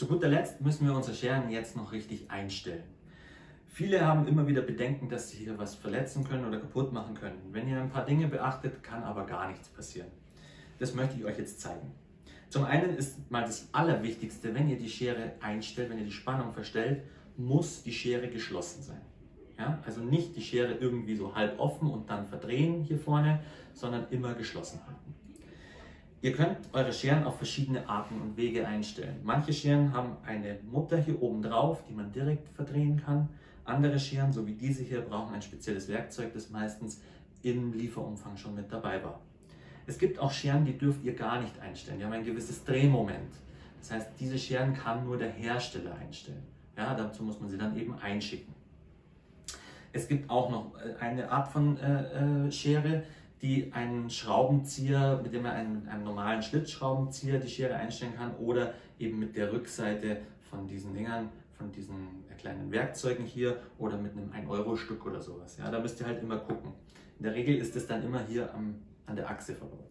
Zu guter Letzt müssen wir unsere Scheren jetzt noch richtig einstellen. Viele haben immer wieder Bedenken, dass sie hier was verletzen können oder kaputt machen können. Wenn ihr ein paar Dinge beachtet, kann aber gar nichts passieren. Das möchte ich euch jetzt zeigen. Zum einen ist mal das Allerwichtigste, wenn ihr die Schere einstellt, wenn ihr die Spannung verstellt, muss die Schere geschlossen sein. Ja? Also nicht die Schere irgendwie so halb offen und dann verdrehen hier vorne, sondern immer geschlossen halten. Ihr könnt eure Scheren auf verschiedene Arten und Wege einstellen. Manche Scheren haben eine Mutter hier oben drauf, die man direkt verdrehen kann. Andere Scheren, so wie diese hier, brauchen ein spezielles Werkzeug, das meistens im Lieferumfang schon mit dabei war. Es gibt auch Scheren, die dürft ihr gar nicht einstellen. Die haben ein gewisses Drehmoment. Das heißt, diese Scheren kann nur der Hersteller einstellen. Ja, dazu muss man sie dann eben einschicken. Es gibt auch noch eine Art von Schere, die einen Schraubenzieher, mit dem man mit einem normalen Schlitzschraubenzieher die Schere einstellen kann oder eben mit der Rückseite von diesen Dingern, von diesen kleinen Werkzeugen hier oder mit einem 1-Euro-Stück oder sowas. Ja, da müsst ihr halt immer gucken. In der Regel ist es dann immer hier an der Achse verbaut.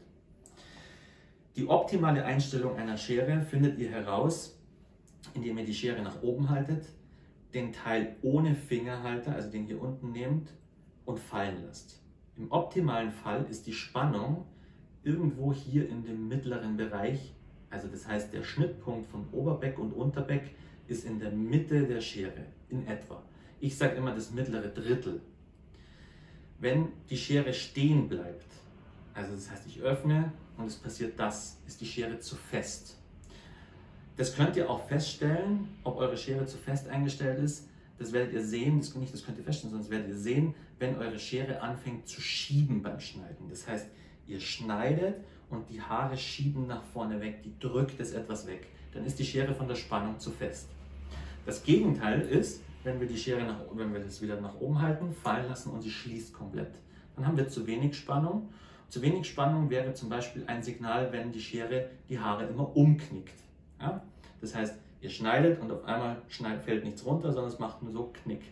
Die optimale Einstellung einer Schere findet ihr heraus, indem ihr die Schere nach oben haltet, den Teil ohne Fingerhalter, also den hier unten nehmt und fallen lasst. Im optimalen Fall ist die Spannung irgendwo hier in dem mittleren Bereich, also das heißt der Schnittpunkt von Oberbeck und Unterbeck ist in der Mitte der Schere, in etwa. Ich sage immer das mittlere Drittel. Wenn die Schere stehen bleibt, also das heißt ich öffne und es passiert das, ist die Schere zu fest. Das könnt ihr auch feststellen, ob eure Schere zu fest eingestellt ist. Das werdet ihr sehen, das könnt ihr feststellen, sondern das werdet ihr sehen, wenn eure Schere anfängt zu schieben beim Schneiden. Das heißt, ihr schneidet und die Haare schieben nach vorne weg, die drückt es etwas weg. Dann ist die Schere von der Spannung zu fest. Das Gegenteil ist, wenn wir die Schere wenn wir das wieder nach oben halten, fallen lassen und sie schließt komplett. Dann haben wir zu wenig Spannung. Zu wenig Spannung wäre zum Beispiel ein Signal, wenn die Schere die Haare immer umknickt. Ja? Das heißt, ihr schneidet und auf einmal fällt nichts runter, sondern es macht nur so Knick.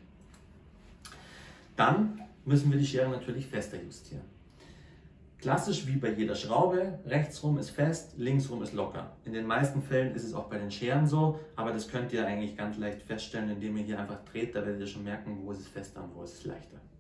Dann müssen wir die Schere natürlich fester justieren. Klassisch wie bei jeder Schraube, rechtsrum ist fest, linksrum ist locker. In den meisten Fällen ist es auch bei den Scheren so, aber das könnt ihr eigentlich ganz leicht feststellen, indem ihr hier einfach dreht, da werdet ihr schon merken, wo ist es fester und wo ist es leichter.